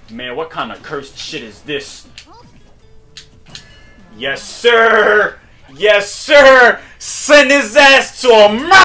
Man, what kind of cursed shit is this? Yes, sir! Yes, sir! Send his ass to a